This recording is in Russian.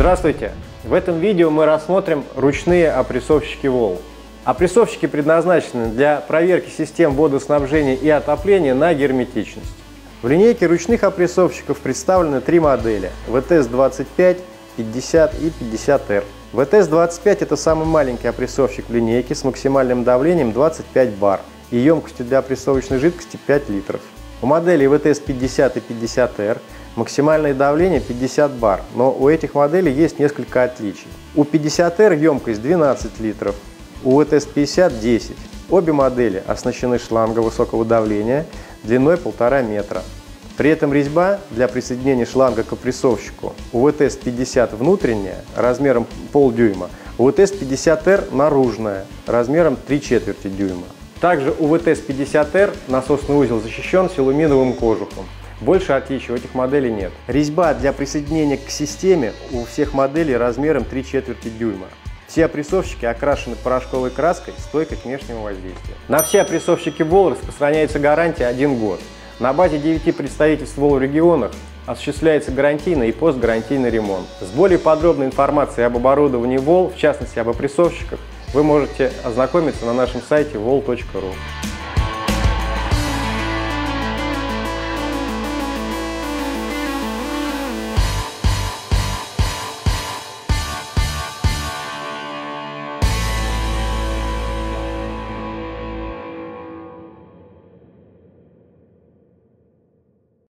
Здравствуйте! В этом видео мы рассмотрим ручные опрессовщики Wall. Опрессовщики предназначены для проверки систем водоснабжения и отопления на герметичность. В линейке ручных опрессовщиков представлены три модели – VTS-25, 50 и 50R. VTS-25 – это самый маленький опрессовщик в линейке с максимальным давлением 25 бар и емкостью для опрессовочной жидкости 5 литров. У моделей VTS-50 и 50R максимальное давление 50 бар, но у этих моделей есть несколько отличий. У 50R емкость 12 литров, у VTS-50 – 10. Обе модели оснащены шлангом высокого давления длиной 1,5 метра. При этом резьба для присоединения шланга к опрессовщику у VTS-50 внутренняя размером полдюйма, у VTS-50R наружная размером 3/4 дюйма. Также у VTS-50R насосный узел защищен силуминовым кожухом. Больше отличий у этих моделей нет. Резьба для присоединения к системе у всех моделей размером 3/4 дюйма. Все опрессовщики окрашены порошковой краской, стойкой к внешнему воздействию. На все опрессовщики Wall распространяется гарантия 1 год. На базе 9 представительств Wall в регионах осуществляется гарантийный и постгарантийный ремонт. С более подробной информацией об оборудовании Wall, в частности об опрессовщиках, вы можете ознакомиться на нашем сайте wall.ru.